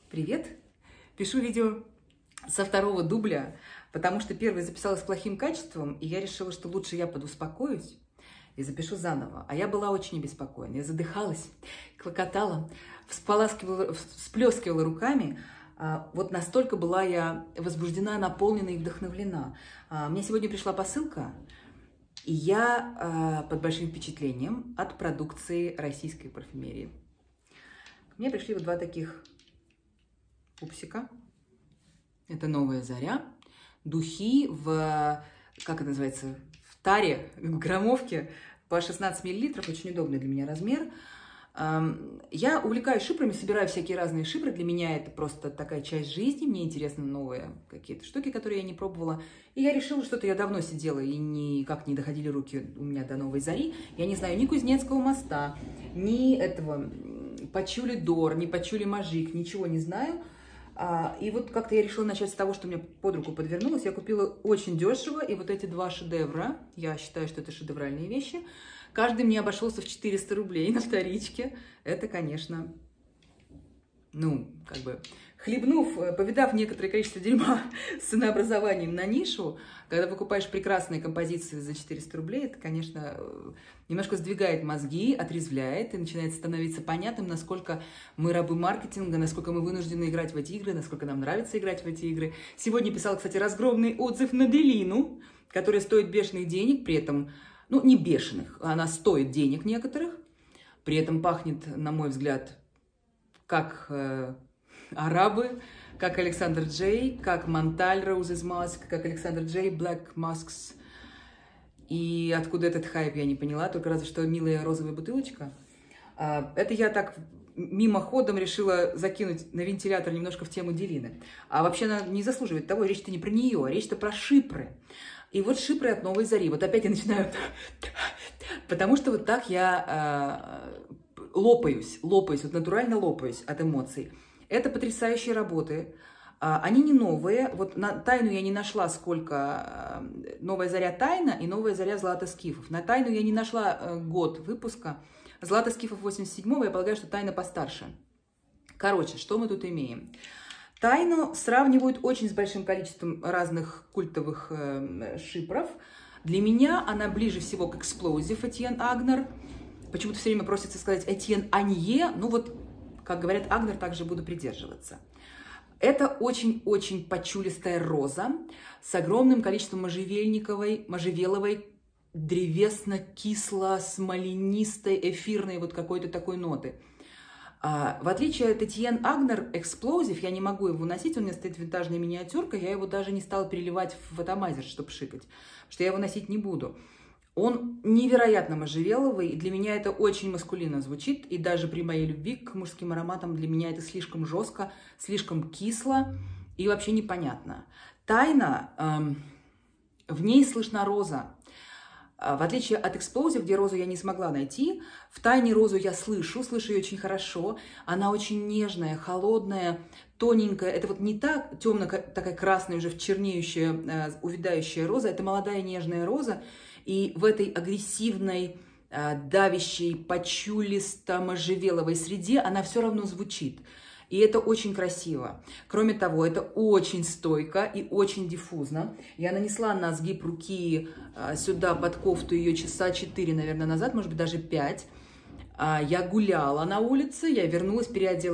Привет! Пишу видео со второго дубля, потому что первый записала с плохим качеством, и я решила, что лучше я подуспокоюсь и запишу заново. А я была очень обеспокоена, я задыхалась, клокотала, всплескивала руками. Вот настолько была я возбуждена, наполнена и вдохновлена. Мне сегодня пришла посылка, и я под большим впечатлением от продукции российской парфюмерии. Мне пришли вот два таких пупсика. Это «Новая заря». Духи в, как это называется, в таре, в граммовке по 16 мл. Очень удобный для меня размер. Я увлекаюсь шипрами, собираю всякие разные шипры. Для меня это просто такая часть жизни. Мне интересны новые какие-то штуки, которые я не пробовала. И я решила, что-то я давно сидела, и никак не доходили руки у меня до «Новой зари». Я не знаю ни Кузнецкого моста, ни этого Пачули Дор, ни Пачули Мажик, ничего не знаю. И вот как-то я решила начать с того, что мне под руку подвернулось. Я купила очень дешево, и вот эти два шедевра, я считаю, что это шедевральные вещи, каждый мне обошелся в 400 рублей на вторичке. Это, конечно, хлебнув, повидав некоторое количество дерьма с ценообразованием на нишу, когда покупаешь прекрасные композиции за 400 рублей, это, конечно, немножко сдвигает мозги, отрезвляет, и начинает становиться понятным, насколько мы рабы маркетинга, насколько мы вынуждены играть в эти игры, насколько нам нравится играть в эти игры. Сегодня писала, кстати, разгромный отзыв на Делину, который стоит бешеных денег, при этом, не бешеных, она стоит денег некоторых, при этом пахнет, на мой взгляд, как арабы, как Александр Джей, как Монталь Roses Mask, как Александр Джей Black Masks. И откуда этот хайп, я не поняла, только разве что милая розовая бутылочка. Это я так мимоходом решила закинуть на вентилятор немножко в тему Делины. А вообще она не заслуживает того, речь-то не про нее, а речь-то про шипры. И вот шипры от «Новой зари». Вот опять я начинаю... Потому что вот так я лопаюсь, вот натурально лопаюсь от эмоций. Это потрясающие работы. Они не новые. Вот на Тайну я не нашла, сколько «Новая заря» Тайна и «Новая заря» Злата Скифов. На Тайну я не нашла год выпуска. Злата Скифов 87-го, я полагаю, что Тайна постарше. Короче, что мы тут имеем? Тайну сравнивают очень с большим количеством разных культовых шипров. Для меня она ближе всего к Explosive Этьен Агнер. Почему-то все время просится сказать Этьен Анье. Как говорят Агнер, также буду придерживаться. Это очень-очень почулистая роза с огромным количеством можжевеловой, древесно-кисло-смоленистой, эфирной вот какой-то такой ноты. В отличие от Этьен Агнер Explosive, я не могу его носить, у меня стоит винтажная миниатюрка, я его даже не стала переливать в атомайзер, чтобы шикать, потому что я его носить не буду. Он невероятно можжевеловый, и для меня это очень маскулинно звучит, и даже при моей любви к мужским ароматам для меня это слишком жестко, слишком кисло и вообще непонятно. Тайна, в ней слышна роза. В отличие от Explosive, где розу я не смогла найти, в Тайне розу я слышу ее очень хорошо. Она очень нежная, холодная, тоненькая. Это вот не та темная, такая красная, уже чернеющая, увядающая роза. Это молодая нежная роза. И в этой агрессивной, давящей, почулисто-можжевеловой среде она все равно звучит. И это очень красиво. Кроме того, это очень стойко и очень диффузно. Я нанесла на сгиб руки сюда под кофту ее часа 4, наверное, назад, может быть, даже 5. Я гуляла на улице, я вернулась,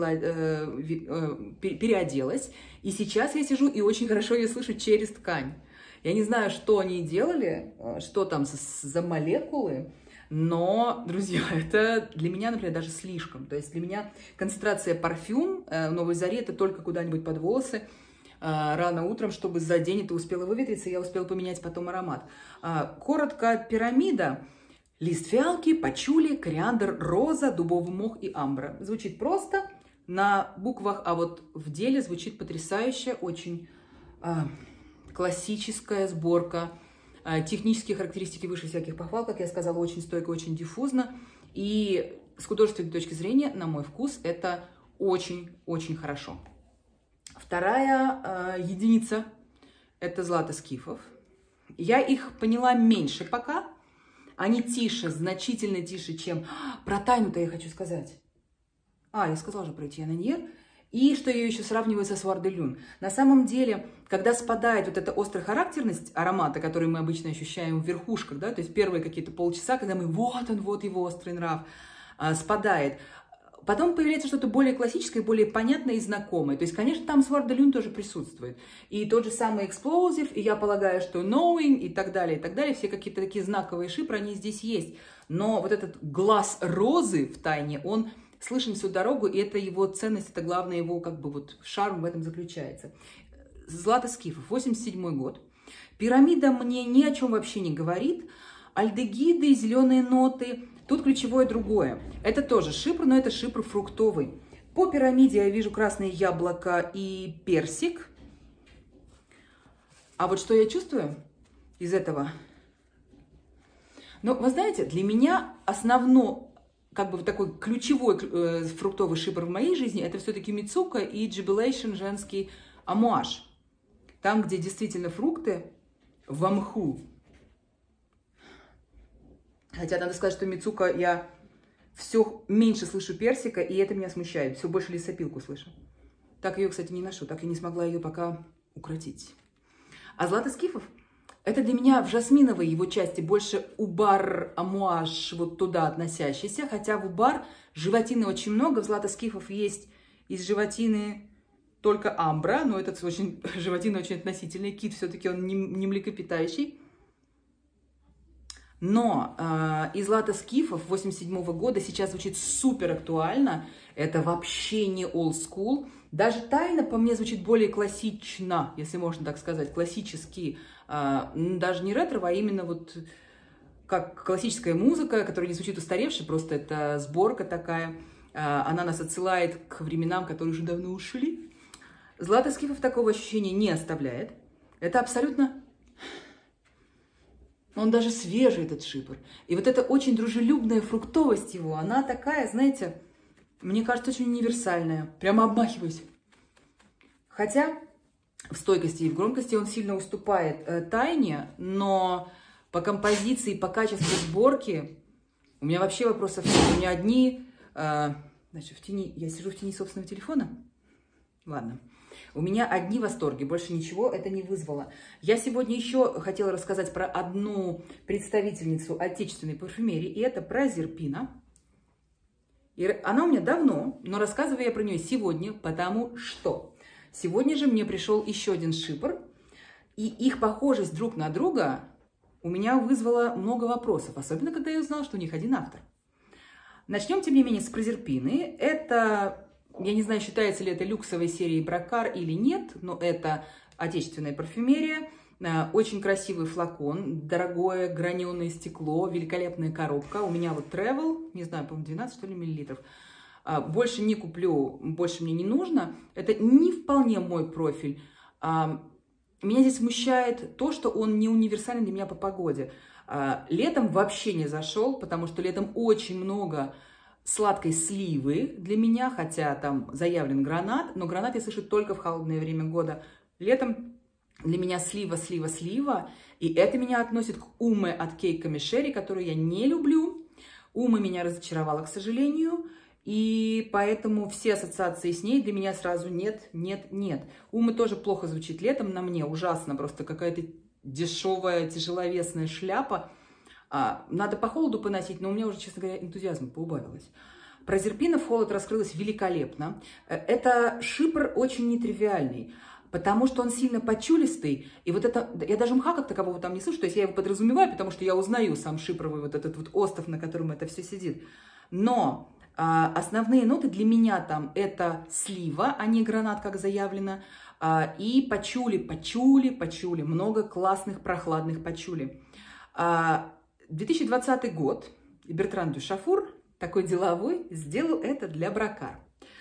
переоделась. И сейчас я сижу и очень хорошо ее слышу через ткань. Я не знаю, что они делали, что там за молекулы, но, друзья, это для меня, например, даже слишком. То есть для меня концентрация парфюм «Новой зари» это только куда-нибудь под волосы рано утром, чтобы за день это успело выветриться, и я успела поменять потом аромат. Коротко, пирамида. Лист фиалки, пачули, кориандр, роза, дубовый мох и амбра. Звучит просто на буквах, а вот в деле звучит потрясающе, очень... классическая сборка, технические характеристики выше всяких похвал, как я сказала, очень стойко, очень диффузно. И с художественной точки зрения, на мой вкус, это очень-очень хорошо. Вторая единица – это Злата Скифов. Я их поняла меньше пока. Они тише, значительно тише, чем... Про Тайну-то я хочу сказать. Я сказала же про Этьен Анье. и что ее еще сравнивают со Сварделюн. На самом деле, когда спадает вот эта острая характерность аромата, который мы обычно ощущаем в верхушках, да, то есть первые какие-то полчаса, когда мы вот он, вот его острый нрав, спадает. Потом появляется что-то более классическое, более понятное и знакомое. То есть, конечно, там Сварделюн тоже присутствует. И тот же самый Explosive, и я полагаю, что Knowing, и так далее, все какие-то такие знаковые шипры, они здесь есть. Но вот этот глаз розы в тайне, он слышен всю дорогу, и это его ценность, это главное его как бы вот шарм в этом заключается. Злато Скифов, 87 год. Пирамида мне ни о чем вообще не говорит. Альдегиды, зеленые ноты. Тут ключевое другое. Это тоже шипр, но это шипр фруктовый. По пирамиде я вижу красное яблоко и персик. А вот что я чувствую из этого? Ну, вы знаете, для меня основной, как бы такой ключевой фруктовый шипр в моей жизни, это все-таки Мицука и Jubilation женский амуаж. Там, где действительно фрукты в мху. Хотя надо сказать, что Мицука я все меньше слышу персика, и это меня смущает. Все больше лесопилку слышу. Так ее, кстати, не ношу. Так я не смогла ее пока укротить. А Злато Скифов это для меня в жасминовой его части больше убар, амуаж, вот туда относящийся. Хотя в убар животины очень много. В Злато Скифов есть из животины только амбра. Но этот очень, животина очень относительный. Кит все-таки он не млекопитающий. Но из Злато Скифов 87 года сейчас звучит супер актуально. Это вообще не old school. Даже тайна по мне звучит более классично, если можно так сказать, классический. Даже не ретро, а именно вот как классическая музыка, которая не звучит устаревшей, просто это сборка такая. Она нас отсылает к временам, которые уже давно ушли. Злато Скифов такого ощущения не оставляет. Это абсолютно... Он даже свежий, этот шипр. И вот эта очень дружелюбная фруктовость его, она такая, знаете, мне кажется, очень универсальная. Прямо обмахиваюсь. Хотя в стойкости и в громкости он сильно уступает тайне, но по композиции, по качеству сборки у меня вообще вопросов нет. У меня одни... значит, в тени... Я сижу в тени собственного телефона? Ладно. У меня одни восторги, больше ничего это не вызвало. Я сегодня еще хотела рассказать про одну представительницу отечественной парфюмерии, и это про Зерпина. И она у меня давно, но рассказываю я про нее сегодня, потому что сегодня же мне пришел еще один шипр, и их похожесть друг на друга у меня вызвала много вопросов, особенно когда я узнала, что у них один автор. Начнем, тем не менее, с Прозерпины. Это... Я не знаю, считается ли это люксовой серией Бракар или нет, но это отечественная парфюмерия. Очень красивый флакон, дорогое граненое стекло, великолепная коробка. У меня вот Travel, не знаю, по-моему, 12 что ли миллилитров. Больше не куплю, больше мне не нужно. Это не вполне мой профиль. Меня здесь смущает то, что он не универсальный для меня по погоде. Летом вообще не зашел, потому что летом очень много... сладкой сливы для меня, хотя там заявлен гранат, но гранат я слышу только в холодное время года. Летом для меня слива, слива, слива, и это меня относит к Уме от Кейка Мишери, которую я не люблю. Ума меня разочаровала, к сожалению, и поэтому все ассоциации с ней для меня сразу нет, нет, нет. Ума тоже плохо звучит летом на мне, ужасно, просто какая-то дешевая, тяжеловесная шляпа. Надо по холоду поносить, но у меня уже, честно говоря, энтузиазма поубавилось. Прозерпина в холод раскрылась великолепно. Это шипр очень нетривиальный, потому что он сильно почулистый. И вот это, я даже мха как такового там не слышу, то есть я его подразумеваю, потому что я узнаю сам шипровый вот этот вот остов, на котором это все сидит. Но основные ноты для меня там это слива, а не гранат, как заявлено, и пачули, пачули, пачули, много классных прохладных пачули. 2020 год, и Бертран Дюшафур, такой деловой, сделал это для Бракар.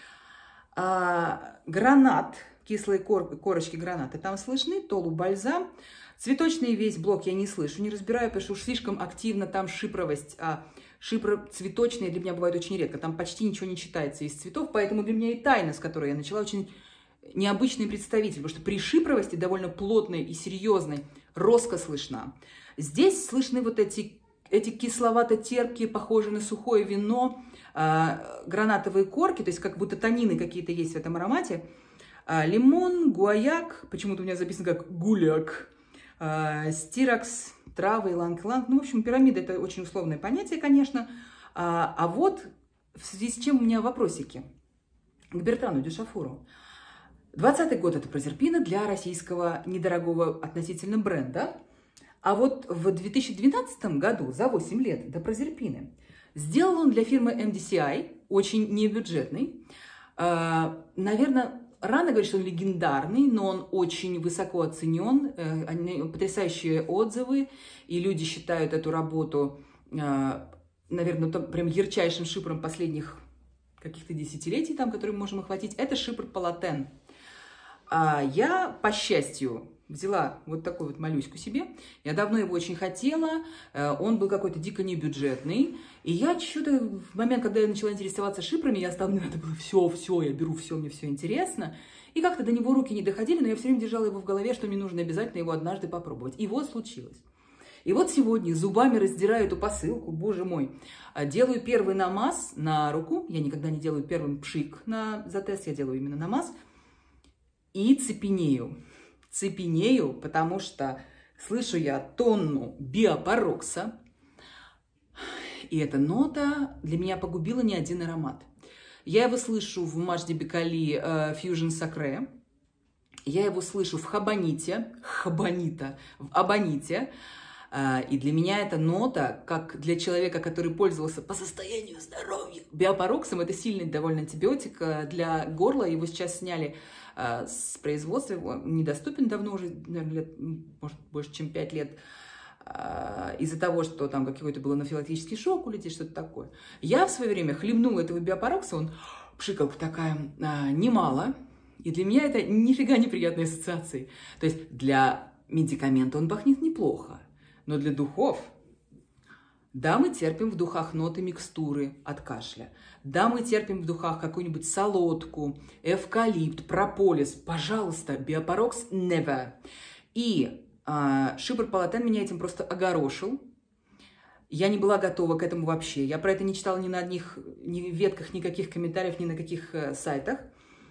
Гранат, кислые корочки граната там слышны, Толу бальзам. Цветочный весь блок я не слышу, не разбираю, потому что уж слишком активно там шипровость. Шипры цветочные для меня бывают очень редко, там почти ничего не читается из цветов, поэтому для меня и тайна, с которой я начала, очень необычный представитель, потому что при шипровости довольно плотной и серьезной роска слышна. Здесь слышны вот эти кисловато-терпкие, похожие на сухое вино, гранатовые корки, то есть как будто танины какие-то есть в этом аромате. Лимон, гуаяк, почему-то у меня записано как гуляк, стиракс, травы, иланг-иланг. Ну, в общем, пирамида – это очень условное понятие, конечно. А вот в связи с чем у меня вопросики к Бертрану дю Шафуру. 20-й год – это прозерпина для российского недорогого относительно бренда. А вот в 2012 году, за 8 лет до прозерпины, сделал он для фирмы MDCI, очень небюджетный. Наверное, рано говорить, что он легендарный, но он очень высоко оценен, потрясающие отзывы, и люди считают эту работу, наверное, прям ярчайшим шипром последних каких-то десятилетий, там, которые мы можем охватить. Это шипр Палатен. Я, по счастью, взяла вот такую вот малюську себе. Я давно его очень хотела. Он был какой-то дико небюджетный. И я что-то в момент, когда я начала интересоваться шипроми, я стала, мне надо было все, я беру все, мне все интересно. И как-то до него руки не доходили, но я все время держала его в голове, что мне нужно обязательно его однажды попробовать. И вот случилось. И вот сегодня зубами раздираю эту посылку, боже мой. Делаю первый намаз на руку. Я никогда не делаю первым пшик за тест, я делаю именно намаз. И цепенею. Цепенею, потому что слышу я тонну биопарокса. И эта нота для меня погубила не один аромат. Я его слышу в Мажди Бекали Fusion Sacré. Я его слышу в Хабаните, в Абоните. И для меня эта нота, как для человека, который пользовался по состоянию здоровья биопароксом, это сильный довольно антибиотик для горла. Его сейчас сняли с производства, его недоступен давно уже, наверное, лет, может, больше, чем 5 лет, из-за того, что там какой-то был анафилактический шок у людей, что-то такое. Я в свое время хлебнула этого биопарокса, он пшикалка такая немало, и для меня это нифига неприятные ассоциации. То есть для медикамента он пахнет неплохо, но для духов, да, мы терпим в духах ноты микстуры от кашля, да, мы терпим в духах какую-нибудь солодку, эвкалипт, прополис, пожалуйста, биопарокс never. И шипр Палатен меня этим просто огорошил. Я не была готова к этому вообще. Я про это не читала ни на одних ни ветках, никаких комментариев, ни на каких сайтах.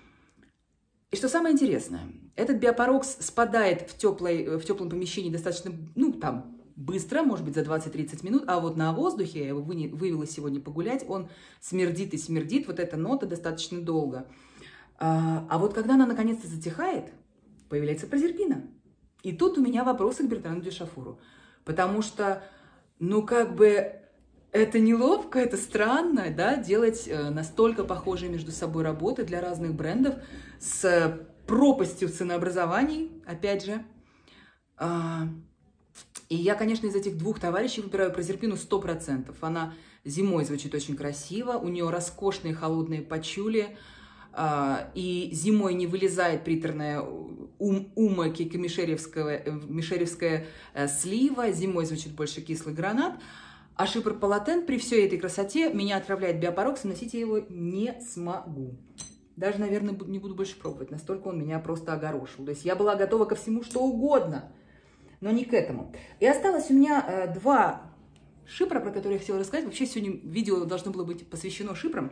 И что самое интересное, этот биопарокс спадает в теплом помещении достаточно, ну, там, быстро, может быть, за 20-30 минут, а вот на воздухе, я его вывела сегодня погулять, он смердит и смердит, вот эта нота достаточно долго. А вот когда она наконец-то затихает, появляется прозерпина. И тут у меня вопросы к Бертрану дю Шафуру, потому что, ну, как бы, это неловко, это странно, да, делать настолько похожие между собой работы для разных брендов с пропастью ценообразований, опять же. И я, конечно, из этих двух товарищей выбираю прозерпину 100%. Она зимой звучит очень красиво, у нее роскошные холодные пачули, и зимой не вылезает приторная мишеревская слива, зимой звучит больше кислый гранат. А шипр Палатен при всей этой красоте меня отравляет биопарокс, и носить я его не смогу. Даже, наверное, не буду больше пробовать, настолько он меня просто огорошил. То есть я была готова ко всему, что угодно, но не к этому. И осталось у меня два шипра, про которые я хотела рассказать. Вообще сегодня видео должно было быть посвящено шипром.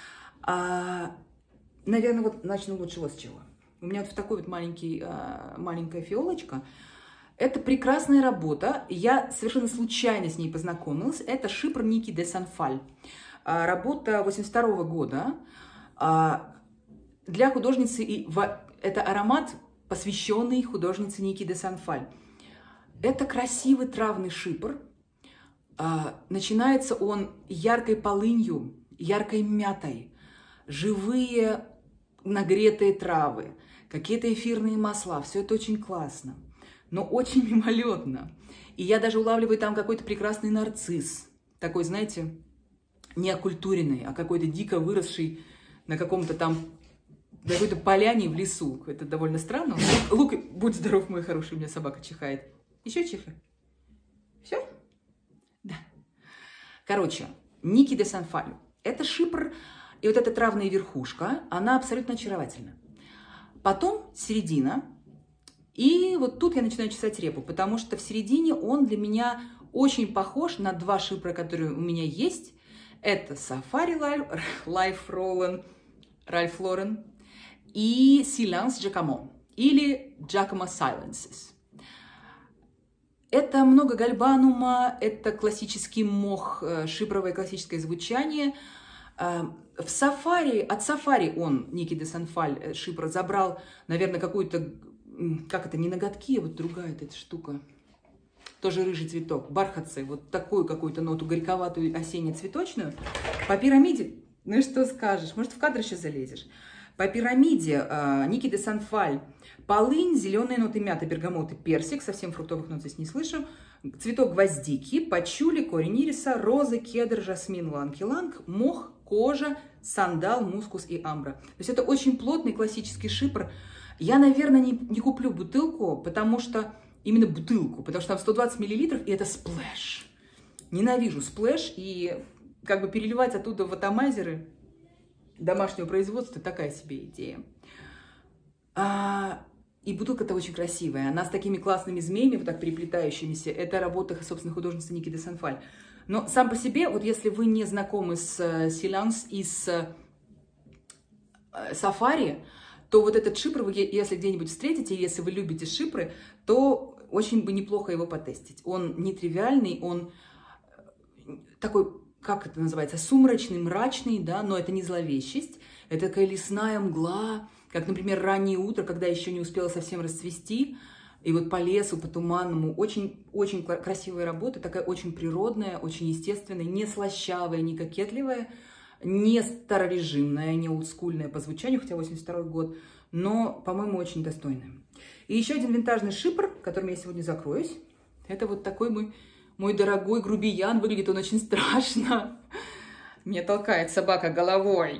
Наверное, вот начну лучше вот с чего. У меня вот такой вот маленькая фиолочка. Это прекрасная работа. Я совершенно случайно с ней познакомилась. Это шипр Ники де Санфаль. Работа 82 года. Для художницы, это аромат, посвященный художнице Ники де Санфаль. Это красивый травный шипр. Начинается он яркой полынью, яркой мятой, живые нагретые травы, какие-то эфирные масла. Все это очень классно, но очень мимолетно. И я даже улавливаю там какой-то прекрасный нарцисс. Такой, знаете, не окультуренный, а какой-то дико выросший на каком-то там, на какой-то поляне в лесу. Это довольно странно. Лук, будь здоров, мой хороший, у меня собака чихает. Еще чиха? Все? Да. Короче, Ники де Санфаль. Это шипр, и вот эта травная верхушка, она абсолютно очаровательна. Потом середина, и вот тут я начинаю чесать репу, потому что в середине он для меня очень похож на два шипра, которые у меня есть. Это Safari Ральф Лорен и Silence Giacomo или Giacomo Silences. Это много гальбанума, это классический мох, шипровое классическое звучание. От Сафари он, Ники де Санфаль, шипр, забрал, наверное, какую-то, как это, не ноготки, а вот другая эта штука. Тоже рыжий цветок, бархатцы, вот такую какую-то ноту горьковатую осенне-цветочную. По пирамиде, ну что скажешь, может в кадр еще залезешь. По пирамиде Ники де Санфаль, полынь, зеленые ноты мяты, бергамот и персик, совсем фруктовых нот здесь не слышу. Цветок гвоздики, пачули, корень ириса, розы, кедр, жасмин, ланг-иланг, мох, кожа, сандал, мускус и амбра. То есть это очень плотный классический шипр. Я, наверное, не куплю бутылку, потому что именно бутылку, потому что там 120 мл, и это сплэш. Ненавижу сплэш, и как бы переливать оттуда в атомайзеры домашнего производства такая себе идея. И бутылка-то очень красивая. Она с такими классными змеями, вот так переплетающимися. Это работа, собственно, художницы Ники де Санфаль. Но сам по себе, вот если вы не знакомы с Силанс и с Сафари, то вот этот шипр, вы, если где-нибудь встретите, если вы любите шипры, то очень бы неплохо его потестить. Он нетривиальный, он такой, как это называется, сумрачный, мрачный, да, но это не зловещесть. Это такая лесная мгла, как, например, раннее утро, когда еще не успела совсем расцвести, и вот по лесу, по туманному. Очень красивая работа, такая очень природная, очень естественная, не слащавая, не кокетливая, не старорежимная, не олдскульная по звучанию, хотя 82-й год, но, по-моему, очень достойная. И еще один винтажный шипр, которым я сегодня закроюсь. Это вот такой мой дорогой грубиян. Выглядит он очень страшно. Меня толкает собака головой.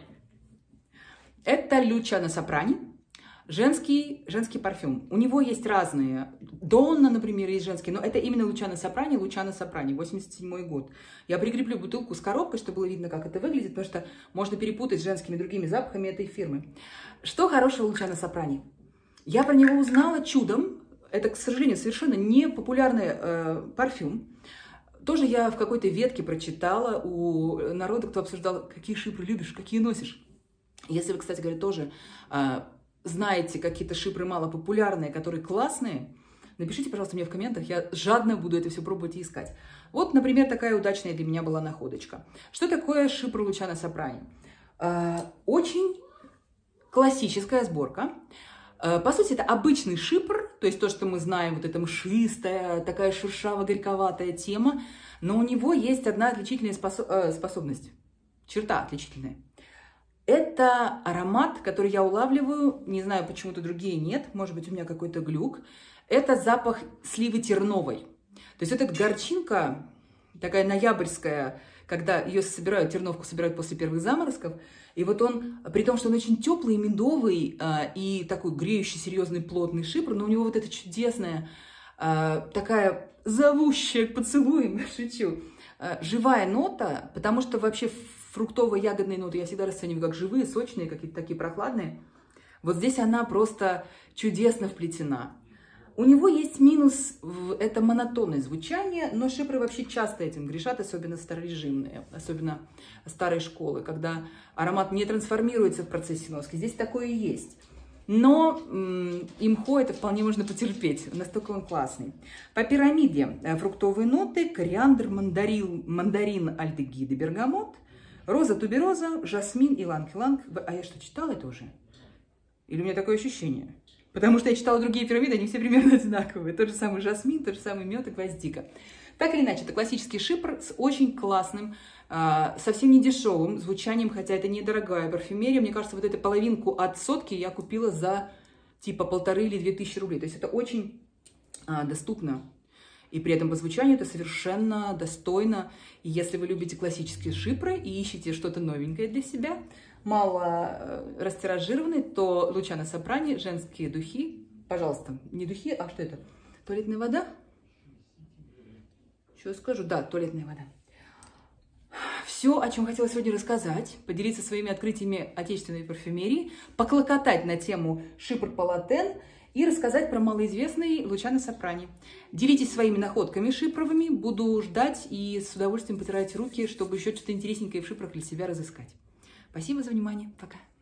Это Лючано Сопрани. Женский парфюм. У него есть разные. Донна, например, есть женский. Но это именно Лючано Сопрани, 87-й год. Я прикреплю бутылку с коробкой, чтобы было видно, как это выглядит, потому что можно перепутать с женскими другими запахами этой фирмы. Что хорошего Лючано Сопрани? Я про него узнала чудом. Это, к сожалению, совершенно не популярный парфюм. Тоже я в какой-то ветке прочитала у народа, кто обсуждал, какие шипры любишь, какие носишь. Если вы, кстати говоря, тоже знаете какие-то шипры малопопулярные, которые классные, напишите, пожалуйста, мне в комментах, я жадно буду это все пробовать и искать. Вот, например, такая удачная для меня была находочка. Что такое шипр Лючано Сопрани? Очень классическая сборка. По сути, это обычный шипр, то есть то, что мы знаем, вот эта мшистая, такая шершаво-горьковатая тема, но у него есть одна отличительная способность, черта отличительная. Это аромат, который я улавливаю, не знаю, почему-то другие нет, может быть, у меня какой-то глюк. Это запах сливы терновой. То есть это горчинка, такая ноябрьская, когда ее собирают, терновку собирают после первых заморозков. И вот он, при том, что он очень теплый, медовый и такой греющий, серьезный, плотный шипр, но у него вот эта чудесная, такая зовущая к поцелуям, шучу, живая нота, потому что вообще фруктово-ягодные ноты я всегда расцениваю как живые, сочные, какие-то такие прохладные. Вот здесь она просто чудесно вплетена. У него есть минус, это монотонное звучание, но шипры вообще часто этим грешат, особенно старорежимные, особенно старой школы, когда аромат не трансформируется в процессе носки. Здесь такое и есть. Но имхо это вполне можно потерпеть, настолько он классный. По пирамиде фруктовые ноты, кориандр, мандарин, альдегиды, бергамот, роза, тубероза, жасмин, иланг-иланг. А я что, читала это уже? Или у меня такое ощущение? Потому что я читала другие пирамиды, они все примерно одинаковые. Тот же самый жасмин, тот же самый мед и гвоздика. Так или иначе, это классический шипр с очень классным, совсем не дешевым звучанием, хотя это недорогая парфюмерия. Мне кажется, вот эту половинку от сотки я купила за типа 1500 или 2000 рублей. То есть это очень доступно. И при этом по звучанию это совершенно достойно. И если вы любите классические шипры и ищете что-то новенькое для себя, мало растиражированный, то Лючано Сопрани, женские духи. Пожалуйста, не духи, а что это? Туалетная вода? Что я скажу? Да, туалетная вода. Все, о чем хотела сегодня рассказать, поделиться своими открытиями отечественной парфюмерии, поклокотать на тему шипр Палатен и рассказать про малоизвестный Лучано Сопрани. Делитесь своими находками шипровыми, буду ждать и с удовольствием потирать руки, чтобы еще что-то интересненькое в шипрох для себя разыскать. Спасибо за внимание. Пока.